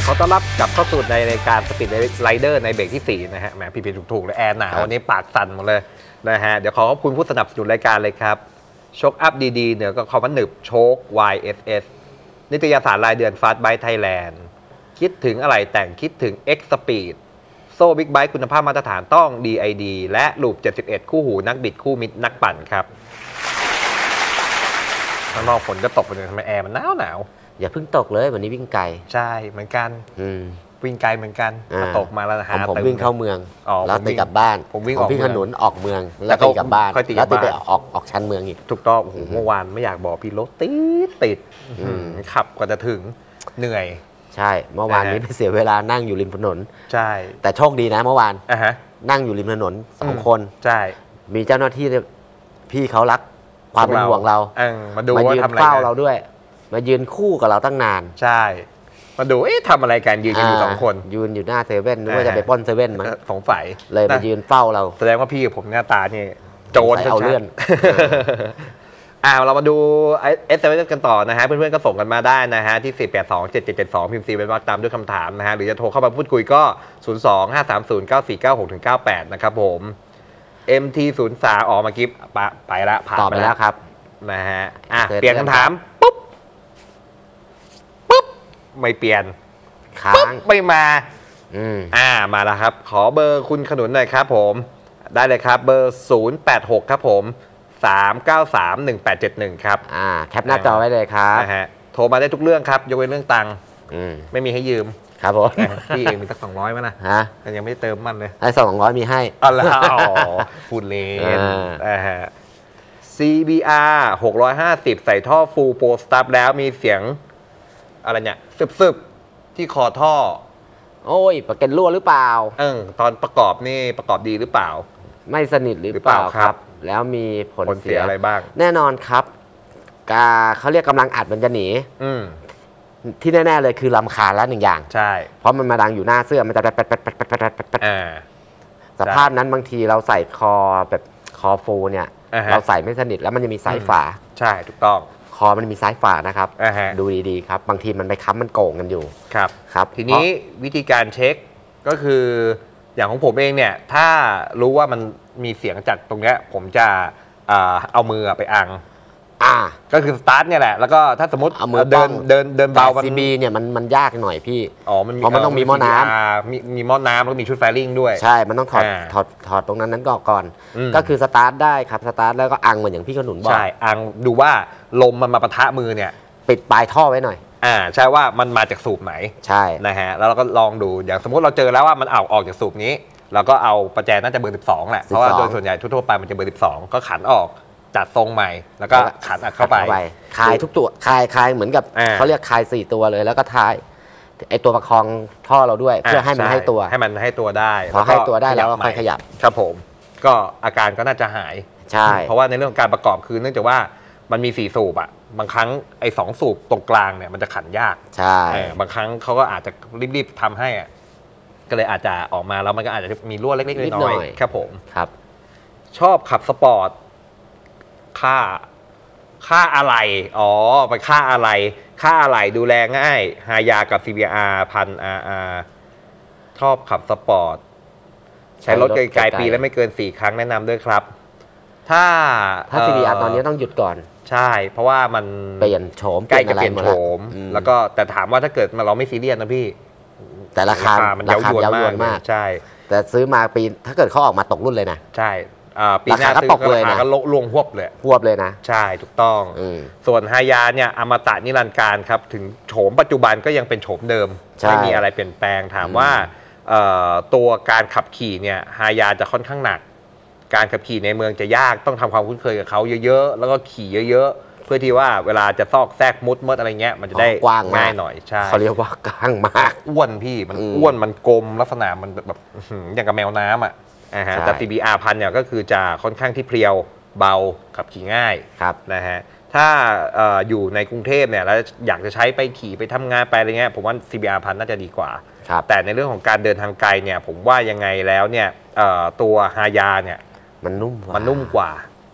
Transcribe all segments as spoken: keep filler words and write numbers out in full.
ขอต้อนรับกลับเข้าสู่ในรายการสปีดไรเดอร์ในเบรกที่สี่นะฮะแหมพี่พีถูกๆเลยแอร์หนาววันนี้ปากสั่นหมดเลยนะฮะเดี๋ยวขอขอบคุณผู้สนับสนุนรายการเลยครับโชคอัพดีๆเหนือก็คอมมันหนึบโชค วาย เอส เอส นิตยสารรายเดือน Fast Bike Thailand คิดถึงอะไรแต่งคิดถึง X Speed โซ่บิ๊กไบค์คุณภาพมาตรฐานต้อง ดี ไอ ดี และลูปเจ็ดสิบเอ็ดคู่หูนักบิดคู่มิตรนักปั่นครับข้างนอกฝนก็ตกไปเลยทำไมแอร์มันหนาวหนาวอย่าเพิ่งตกเลยวันนี้วิ่งไกลใช่เหมือนกันวิ่งไกลเหมือนกันมาตกมาแล้วหาผมวิ่งเข้าเมืองแล้วตีกลับบ้านผมวิ่งออกถนนออกเมืองแล้วตีกลับบ้านแล้วตีไปออกออกชั้นเมืองอีกถูกต้องโอ้โหเมื่อวานไม่อยากบอกพี่รถติดติดขับกว่าจะถึงเหนื่อยใช่เมื่อวานนี้ไปเสียเวลานั่งอยู่ริมถนนใช่แต่โชคดีนะเมื่อวานนั่งอยู่ริมถนนสองคนใช่มีเจ้าหน้าที่พี่เขารักความเป็นห่วงเรามาดูมายืนเฝ้าเราด้วยมายืนคู่กับเราตั้งนานใช่มาดูเอ๊ะทำอะไรกันยืนกันอยู่สองคนยืนอยู่หน้าเซเว่นนึกว่าจะไปป้นเซเว่นมั้งสงสัยเลยมายืนเฝ้าเราแสดงว่าพี่กับผมหน้าตาเนี่ยโจรเอาเลื่อนอ่าเรามาดูเอสเอ็มเอสกันต่อนะฮะเพื่อนๆก็ส่งกันมาได้นะฮะที่สี่ แปด สอง เจ็ด เจ็ด เจ็ด สองพิมพ์ซีเป็นว่าตามด้วยคำถามนะฮะหรือจะโทรเข้ามาพูดคุยก็ศูนย์ สอง ห้า สาม ศูนย์ เก้า สี่ เก้า หก เก้า แปดนะครับผม เอ็ม ที ศูนย์ สาม ออกมากิฟต์ไปแล้วผ่านไปแล้วครับนะฮะอ่ะเปลี่ยนคำถามปุ๊บปุ๊บไม่เปลี่ยนค้างไม่มาอืมอ่ามาแล้วครับขอเบอร์คุณขนุนหน่อยครับผมได้เลยครับเบอร์ศูนย์ แปด หกครับผมสาม เก้า สาม หนึ่ง แปด เจ็ด หนึ่งครับอ่าแคปหน้าจอไว้เลยครับนะฮะโทรมาได้ทุกเรื่องครับยกเว้นเรื่องตังค์ไม่มีให้ยืมครับผมพี่เองมีสักสองร้อยมั้ยนะฮะยังไม่ได้เติมมันเลยให้สองร้อยมีให้อ๋อแล้วพูดเล่นอ่าฮะ ซี บี อาร์ หกร้อยห้าสิบใส่ท่อ Full Pro Stub แล้วมีเสียงอะไรเนี่ยซึบๆที่คอท่อโอ้ยประกันรั่วหรือเปล่าเออตอนประกอบนี่ประกอบดีหรือเปล่าไม่สนิทหรือเปล่าครับแล้วมีผลเสียอะไรบ้างแน่นอนครับกาเขาเรียกกำลังอัดมันจะหนีที่แน่ๆเลยคือรำคาญแล้วหนึ่งอย่างใช่เพราะมันมาดังอยู่หน้าเสื้อมันจะแป๊ดแป๊ดแป๊ดแป๊ดแป๊ดแป๊ดแป๊ดสภาพนั้นบางทีเราใส่คอแบบคอฟูเนี่ยเราใส่ไม่สนิทแล้วมันจะมีสายฝาใช่ถูกต้องคอมันมีสายฝานะครับดูดีๆครับบางทีมันไปค้ำมันโก่งกันอยู่ครับครับทีนี้วิธีการเช็คก็คืออย่างของผมเองเนี่ยถ้ารู้ว่ามันมีเสียงจากตรงเนี้ยผมจะเอามือไปอังอ่าก็คือสตาร์ทเนี่ยแหละแล้วก็ถ้าสมมติเดินเดินเดินเบาซีบีเนี่ยมันมันยากหน่อยพี่อ๋อมันเพราะมันต้องมีหม้อน้ำมีมีหม้อน้ำแล้วมีชุดไฟลิ่งด้วยใช่มันต้องถอดถอดถอดตรงนั้นนั้นก่อนก็คือสตาร์ทได้ครับสตาร์ทแล้วก็อังเหมือนอย่างพี่ขนุนบอกใช่อังดูว่าลมมันมาปะทะมือเนี่ยปิดปลายท่อไว้หน่อยอ่าใช่ว่ามันมาจากสูบไหนใช่นะฮะแล้วเราก็ลองดูอย่างสมมติเราเจอแล้วว่ามันเอาออกจากสูบนี้เราก็เอาประแจน่าจะเบอร์สิบสองแหละเพราะว่าโดยส่วนใหญ่ทั่วๆไปมันจะเบอร์สิบสองก็ขันออกจัดทรงใหม่แล้วก็ขันอัดเข้าไปคลายทุกตัวคลายคลายเหมือนกับเขาเรียกคลายสี่ตัวเลยแล้วก็ทายไอตัวประคองท่อเราด้วยเพื่อให้มันให้ตัวให้มันให้ตัวได้พอให้ตัวได้แล้วก็ค่อยขยับครับผมก็อาการก็น่าจะหายใช่เพราะว่าในเรื่องการประกอบคือเนื่องจากว่ามันมีสี่สูบอ่ะบางครั้งไอ้สองสูบตรงกลางเนี่ยมันจะขันยากใช่บางครั้งเขาก็อาจจะรีบๆทำให้อ่ะก็เลยอาจจะออกมาแล้วมันก็อาจจะมีรั่วเล็กๆน้อยๆครับผมครับชอบขับสปอร์ตค่าค่าอะไรอ๋อไปค่าอะไรค่าอะไรดูแลง่ายฮายากับ ซี บี อาร์ พัน อาร์ อาร์ ชอบขับสปอร์ตใช้รถไกลๆปีแล้วไม่เกินสี่ครั้งแนะนำด้วยครับถ้าถ้า ซี บี อาร์ ตอนนี้ต้องหยุดก่อนใช่เพราะว่ามันเปลี่ยนโฉมใกล้จะเปลี่ยนโฉมแล้วก็แต่ถามว่าถ้าเกิดเราไม่ซีเรียสนะพี่แต่ราคามันเย้ายวนมากใช่แต่ซื้อมาปีถ้าเกิดเขาออกมาตกรุ่นเลยนะใช่ปีหน้าซื้อก็ราคาก็ลงหวบเลยหวบเลยนะใช่ถูกต้องส่วนฮายาเนี่ยอมตะนิรันดร์การครับถึงโฉมปัจจุบันก็ยังเป็นโฉมเดิมไม่มีอะไรเปลี่ยนแปลงถามว่าตัวการขับขี่เนี่ยฮายาจะค่อนข้างหนักการขับขี่ในเมืองจะยากต้องทำความคุ้นเคยกับเขาเยอะๆแล้วก็ขี่เยอะๆเพื่อที่ว่าเวลาจะซอกแซกมุดมดอะไรเงี้ยมันจะได้กว้างง่ายหน่อยใช่เขาเรียกว่ากว้างมากอ้วนพี่มันอ้วนมันกลมลักษณะมันแบบอย่างกับแมวน้ำอ่ะแต่ ซี บี อาร์ พันเนี่ยก็คือจะค่อนข้างที่เพรียวเบาขับขี่ง่ายนะฮะถ้าอยู่ในกรุงเทพเนี่ยแล้วอยากจะใช้ไปขี่ไปทำงานไปอะไรเงี้ยผมว่า ซี บี อาร์ พันน่าจะดีกว่าแต่ในเรื่องของการเดินทางไกลเนี่ยผมว่ายังไงแล้วเนี่ยตัวฮายาเนี่ยมันนุ่มมันนุ่มกว่า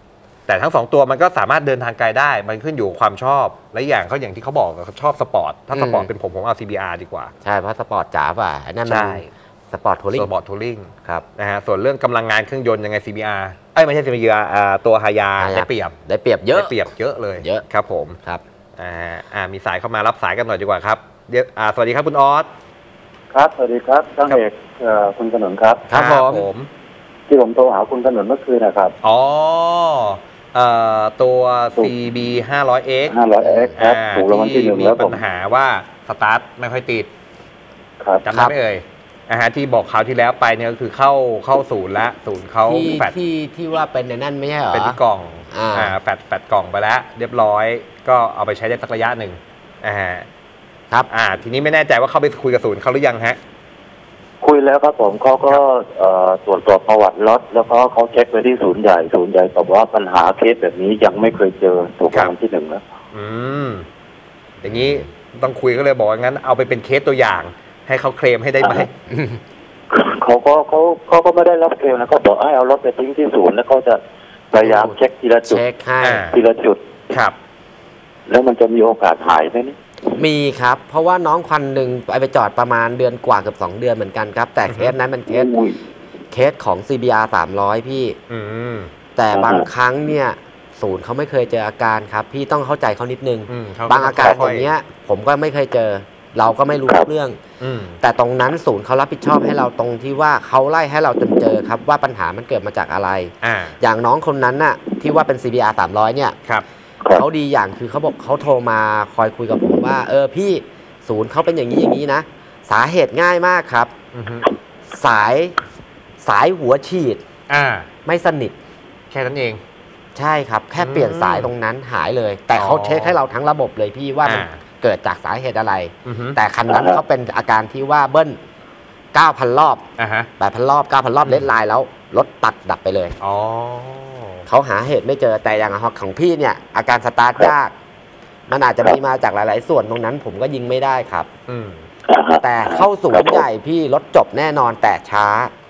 แต่ทั้งสองตัวมันก็สามารถเดินทางไกลได้มันขึ้นอยู่ความชอบและอย่างเขาอย่างที่เขาบอกเขาชอบสปอร์ตถ้าสปอร์ตเป็นผมผมเอา ซี บี อาร์ ดีกว่าใช่เพราะสปอร์ตจ๋าป่ะอันนั้นมันสปอร์ตทัวริงสปอร์ตทัวริงครับนะฮะส่วนเรื่องกำลังงานเครื่องยนต์ยังไง ซี บี อาร์ เอ้ยไม่ใช่ ซี บี อาร์ ตัวฮายาได้เปรียบได้เปรียบเยอะได้เปรียบเยอะเลยเยอะครับผมครับอ่าอ่ามีสายเข้ามารับสายกันหน่อยดีกว่าครับเดี๋ยวอ่าสวัสดีครับคุณออสครับสวัสดีครับท่านเอกคุณขนนครับครับผมที่ผมโทรหาคุณขนนเมื่อคืนนะครับอ๋อเอ่อตัว ซี บี ห้าร้อย เอ็กซ์ห้าร้อย เอ็กซ์ ครับถูกรางวัลที่หนึ่งแล้วมีปัญหาว่าสตาร์ทไม่ค่อยติดครับจำได้ไหมเอ่ยอาหารที่บอกคราวที่แล้วไปเนี่ยก็คือเข้าเข้าศูนย์ละศูนย์เขาแฟดที่ที่ว่าเป็นในนั่นไม่ใช่เหรอเป็นที่กล่องอ่าแฟดแฟดกล่องไปแล้วเรียบร้อยก็เอาไปใช้ได้สักระยะหนึ่งอ่าครับอ่าทีนี้ไม่แน่ใจว่าเข้าไปคุยกับศูนย์เขาหรือยังฮะคุยแล้วครับผมเขาก็ตรวจสอบประวัติรถแล้วก็เขาเช็คไปที่ศูนย์ใหญ่ศูนย์ใหญ่บอกว่าปัญหาเคสแบบนี้ยังไม่เคยเจอถูกรางวัลที่หนึ่งแล้วอืมอย่างนี้ต้องคุยก็เลยบอกว่างั้นเอาไปเป็นเคสตัวอย่างให้เขาเคลมให้ได้ไหมเขาก็เขาเขาก็ไม่ได้รับเคลมนะเขาบอกให้เอารถไปทิ้งที่ศูนย์แล้วเขาจะพยายามเช็คทีละจุดเช็คให้ทีละจุดครับแล้วมันจะมีโอกาสหายไหมนี่มีครับเพราะว่าน้องคันหนึ่งไปไปจอดประมาณเดือนกว่าเกือบสองเดือนเหมือนกันครับแต่เคสนั้นมันเคสเคสของ ซี บี อาร์ สามร้อยพี่แต่บางครั้งเนี่ยศูนย์เขาไม่เคยเจออาการครับพี่ต้องเข้าใจเขานิดนึงบางอาการอย่างเงี้ยผมก็ไม่เคยเจอเราก็ไม่รู้เรื่องแต่ตรงนั้นศูนย์เขารับผิดชอบให้เราตรงที่ว่าเขาไล่ให้เราจนเจอครับว่าปัญหามันเกิดมาจากอะไรอย่างน้องคนนั้นน่ะที่ว่าเป็น ซี บี อาร์ สามร้อยเนี่ยเขาดีอย่างคือเขาบอกเขาโทรมาคอยคุยกับผมว่าเออพี่ศูนย์เขาเป็นอย่างนี้อย่างนี้นะสาเหตุง่ายมากครับสายสายหัวฉีดไม่สนิทแค่นั้นเองใช่ครับแค่เปลี่ยนสายตรงนั้นหายเลยแต่เขาเช็คให้เราทั้งระบบเลยพี่ว่ามันเกิดจากสาเหตุอะไรแต่คันนั้นเขาเป็นอาการที่ว่าเบิ้ล เก้าพัน รอบ แปดพัน รอบ เก้าพัน รอบเลดไลน์แล้วรถตัดดับไปเลยเขาหาเหตุไม่เจอแต่อย่างของพี่เนี่ยอาการสตาร์ทยากมันอาจจะมีมาจากหลายๆส่วนตรงนั้นผมก็ยิงไม่ได้ครับแต่เข้าศูนย์ใหญ่พี่รถจบแน่นอนแต่ช้า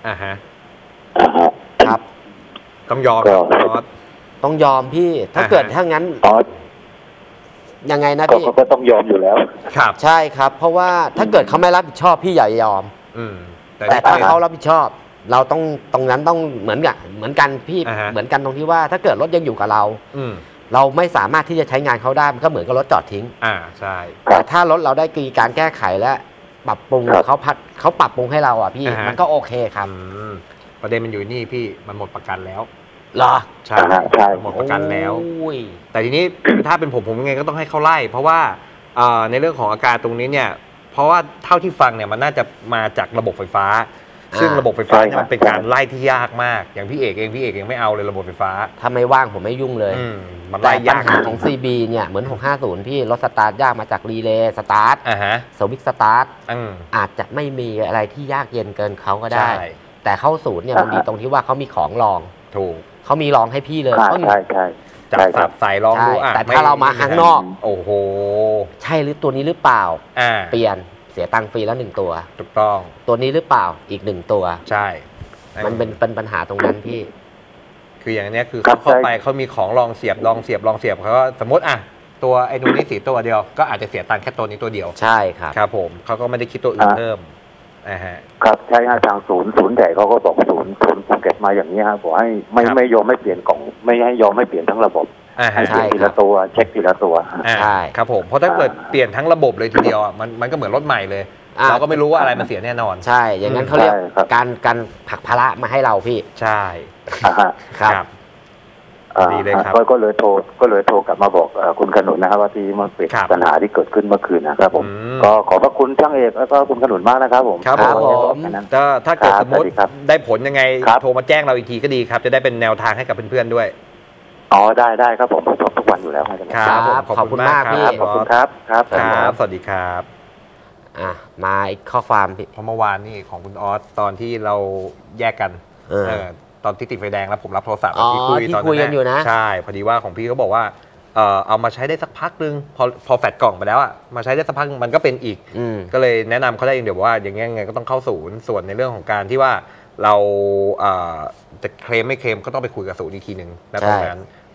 ครับต้องยอมต้องยอมพี่ถ้าเกิดถ้างั้นยังไงนะพี่เขาก็ต้องยอมอยู่แล้วครับใช่ครับเพราะว่าถ้าเกิดเขาไม่รับผิดชอบพี่อย่ายอมแต่ถ้าเขารับผิดชอบเราต้องตรงนั้นต้องเหมือนกันเหมือนกันพี่เหมือนกันตรงที่ว่าถ้าเกิดรถยังอยู่กับเราเราไม่สามารถที่จะใช้งานเขาได้มันก็เหมือนกับรถจอดทิ้งอ่าใช่แต่ถ้ารถเราได้กีการแก้ไขและปรับปรุงเขาพัดเขาปรับปรุงให้เราอ่ะพี่มันก็โอเคครับประเด็นมันอยู่นี่พี่มันหมดประกันแล้วเหรอใช่หมดประกันแล้วแต่ทีนี้ถ้าเป็นผมผมยังไงก็ต้องให้เขาไล่เพราะว่าในเรื่องของอาการตรงนี้เนี่ยเพราะว่าเท่าที่ฟังเนี่ยมันน่าจะมาจากระบบไฟฟ้าซึ่งระบบไฟฟ้าเนี่ยมันเป็นการไล่ที่ยากมากอย่างพี่เอกเองพี่เอกยังไม่เอาเลยระบบไฟฟ้าถ้าไม่ว่างผมไม่ยุ่งเลยแต่ปัญหาของ ซี บี เนี่ยเหมือนหกห้าศูนย์พี่รถสตาร์ทยากมาจากรีเลย์สตาร์ทสวิตช์สตาร์ทอาจจะไม่มีอะไรที่ยากเย็นเกินเขาก็ได้แต่เข้าศูนย์เนี่ยมันดีตรงที่ว่าเขามีของรองถูกเขามีรองให้พี่เลยใช่ใช่จับสับใส่ลองดูแต่ถ้าเรามาข้างนอกโอ้โหใช่หรือตัวนี้หรือเปล่าเปลี่ยนเสียตังค์ฟรีแล้วหนึ่งตัวถูกต้องตัวนี้หรือเปล่าอีกหนึ่งตัวใช่มันเป็นเป็นปัญหาตรงนั้นพี่คืออย่างนี้คือเขาเข้าไปเขามีของลองเสียบลองเสียบลองเสียบเขาก็สมมติอ่ะตัวไอ้ตัวนี้สีตัวเดียวก็อาจจะเสียตังค์แค่ตัวนี้ตัวเดียวใช่ครับครับผมเขาก็ไม่ได้คิดตัวอื่นเพิ่มนะฮะครับใช่ฮะทางศูนย์ศูนย์ใหญ่เขาก็บอกศูนย์ศูนย์ภูเก็ตมาอย่างนี้ฮะบอกให้ไม่ไม่ยอมไม่เปลี่ยนกล่องไม่ให้ยอมไม่เปลี่ยนทั้งระบบให้เช็คทีละตัวเช็คทีละตัวใช่ครับผมเพราะถ้าเกิดเปลี่ยนทั้งระบบเลยทีเดียวมันมันก็เหมือนรถใหม่เลยเราก็ไม่รู้ว่าอะไรมันเสียแน่นอนใช่อย่างนั้นเขาเรียกการการผลักภาระมาให้เราพี่ใช่ครับดีเลยครับก็เลยโทรก็เลยโทรกลับมาบอกคุณขนุนนะครับว่าที่มันเป็นปัญหาที่เกิดขึ้นเมื่อคืนนะครับผมก็ขอบพระคุณช่างเอกแล้วก็คุณขนุนมากนะครับผมครับผมก็ถ้าเกิดสมมติได้ผลยังไงโทรมาแจ้งเราอีกทีก็ดีครับจะได้เป็นแนวทางให้กับเพื่อนๆด้วยอ๋อได้ได้ครับผมผมทุกวันอยู่แล้วครับขอบคุณมากพี่ขอบคุณครับครับครับสวัสดีครับอ่ะมาอีกข้อความเพราะเมื่อวานนี่ของคุณออสตอนที่เราแยกกันตอนที่ติดไฟแดงแล้วผมรับโทรศัพท์ที่คุยตอนนั้นใช่พอดีว่าของพี่เขาบอกว่าเอามาใช้ได้สักพักนึงพอพอแฟดกล่องไปแล้วอ่ะมาใช้ได้สักพักมันก็เป็นอีกก็เลยแนะนำเขาได้เดี๋ยวว่าอย่างงี้ไงก็ต้องเข้าศูนย์ส่วนในเรื่องของการที่ว่าเราจะเคลมไม่เคลมก็ต้องไปคุยกับศูนย์อีกทีหนึ่งณตรงนั้นเพ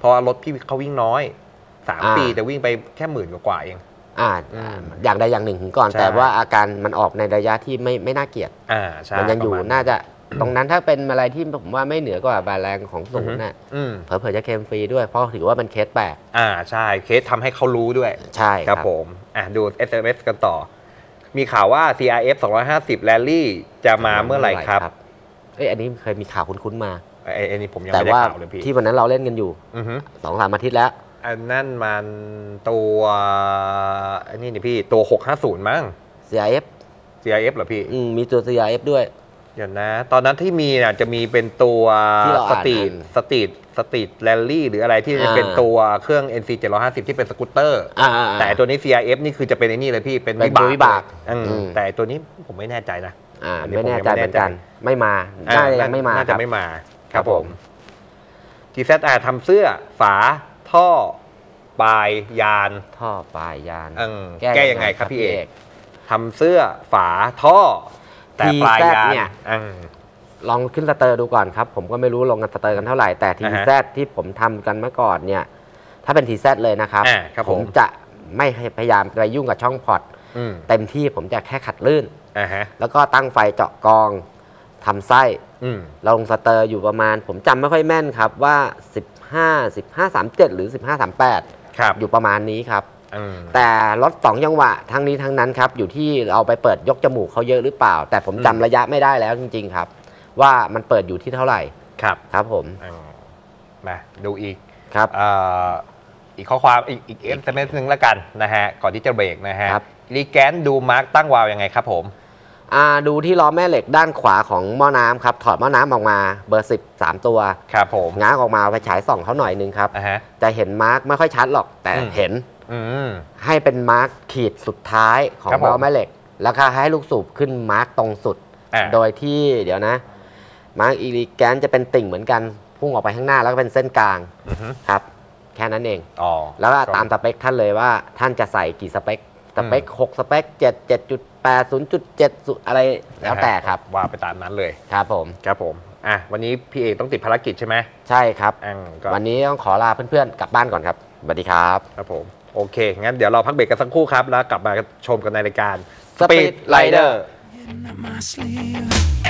ราะว่ารถพี่เขาวิ่งน้อยสามอ่าปีแต่วิ่งไปแค่หมื่นกว่าๆเองอ่าอืมอย่างใดอย่างหนึ่งถึงก่อนใช่แต่ว่าอาการมันออกในระยะที่ไม่ไม่น่าเกลียดอ่าใช่มันยังอยู่ประมณน่าจะตรงนั้นถ้าเป็นอะไรที่ผมว่าไม่เหนือกว่าบาแรงของศูนย์น่ะอืมเผลอๆจะเคลมฟรีด้วยเพราะถือว่าเป็นเคสแปลกอ่าใช่เคสทำให้เขารู้ด้วยใช่ครับผมอ่ะดู เอส เอ็ม เอส กันต่อ มีข่าวว่า ซี อาร์ เอฟ สองร้อยห้าสิบ Rally จะมาเมื่อไหร่ครับเอ้ยอันนี้เคยมีข่าวคุ้นๆมาไอ้ไอ้นี่ผมยังแต่ไม่ได้ว่าข่าวเลยพี่ที่วันนั้นเราเล่นกันอยู่อือฮึสองสามอาทิตย์แล้วอันนั่นมันตัวอันนี้นี่พี่ตัว หกห้าศูนย์ มั้งซี อาร์ เอฟซี อาร์ เอฟ เหรอพี่อืมมีตัว ซี อาร์ เอฟ ด้วยเดี๋ยวนะ ตอนนั้นที่มีน่ะจะมีเป็นตัวที่เราสอ่านตรีทอ่านสตรีทสตรีทแรลลี่หรืออะไรที่จะอ่าเป็นตัวเครื่อง เอ็น ซี เจ็ดร้อยห้าสิบ ที่เป็นสกูตเตอร์อ่าๆๆแต่ตัวนี้ ซี อาร์ เอฟ นี่คือจะเป็นไอ้นี่เลยพี่เป็นเป็นวิบากวิบากอืมอืมแต่ตัวนี้ผมไม่แน่ใจนะอ่าอันนี้ไม่แน่ใจผมยังไม่เหมือนกันแน่ใจไม่มาอ่น่าจะยังไม่มาน่าคจะรับไม่มาคครัรับบ ผผม ม ที แซด อาร์ ทำเสื้อฝาท่อปลายยานท่อปลายยานเออแก้ยังไงครับพี่เอกกทำเสื้อฝาท่อ แต่ปลายที แซดยานเนี่ยอืมลองขึ้นสเตอร์ดูก่อนครับ ผมก็ไม่รู้ลงกันสเตอร์กันเท่าไหร่ แต่ทีอ่าฮะแซดที่ผมทำกันเมื่อก่อนเนี่ย ถ้าเป็นทีแซดเลยนะครับอ่าครับผมจะไม่พยายามไปยุ่งกับช่องพอร์ตอืมเต็มที่ผมจะแค่ขัดลื่นอ่าฮะแล้วก็ตั้งไฟเจาะกองทำไส้อืมลงสเตอร์อยู่ประมาณ ผมจำไม่ค่อยแม่นครับว่า สิบห้า สิบห้า สามสิบเจ็ด หรือ สิบห้า สามสิบแปดครับอยู่ประมาณนี้ครับอืมแต่รถสองจังหวะทั้งนี้ทั้งนั้นครับ อยู่ที่เราไปเปิดยกจมูกเขาเยอะหรือเปล่า แต่ผมจำอืมระยะไม่ได้แล้วจริง ๆ ครับ ว่ามันเปิดอยู่ที่เท่าไหร่ครับครับผมอืมมาดูอีกครับเอ่ออีกข้อความอีกอีกเอสเอ็มเอสนึงแล้วกันนะฮะ ก่อนที่จะเบรกนะฮะครับรีแกนดูมาร์กตั้งวาล์วยังไงครับผมอ่าดูที่ล้อแม่เหล็กด้านขวาของหม้อน้ำครับ ถอดหม้อน้ำออกมาเบอร์สิบ สามตัวครับผมง้างออกมาเอาไปฉายส่องเขาหน่อยนึงครับนะฮะจะเห็นมาร์กไม่ค่อยชัดหรอกแต่อืมเห็นอืมให้เป็นมาร์กขีดสุดท้ายของครับผมล้อแม่เหล็ก แล้วก็ให้ลูกสูบขึ้นมาร์กตรงสุดอ่าโดยที่เดี๋ยวนะ มาร์กอีลิแกนจะเป็นติ่งเหมือนกัน พุ่งออกไปข้างหน้าแล้วก็เป็นเส้นกลางอือฮึครับ แค่นั้นเองอ๋อแล้วก็ตามสเปคท่านเลยว่าท่านจะใส่กี่สเปค สเปคหกสเปคเจ็ด เจ็ดจุดแปด ศูนย์จุดเจ็ด อะไรแล้วแต่ครับว่าไปตามนั้นเลยครับผมครับผมอ่ะวันนี้พี่เอกต้องติดภารกิจใช่ไหมใช่ครับอังก็วันนี้ต้องขอลาเพื่อนๆกลับบ้านก่อนครับสวัสดีครับครับผมโอเค งั้นเดี๋ยวเราพักเบรกกันสักครู่ครับ แล้วกลับมาชมกันในรายการ Speed Rider in my sleeve.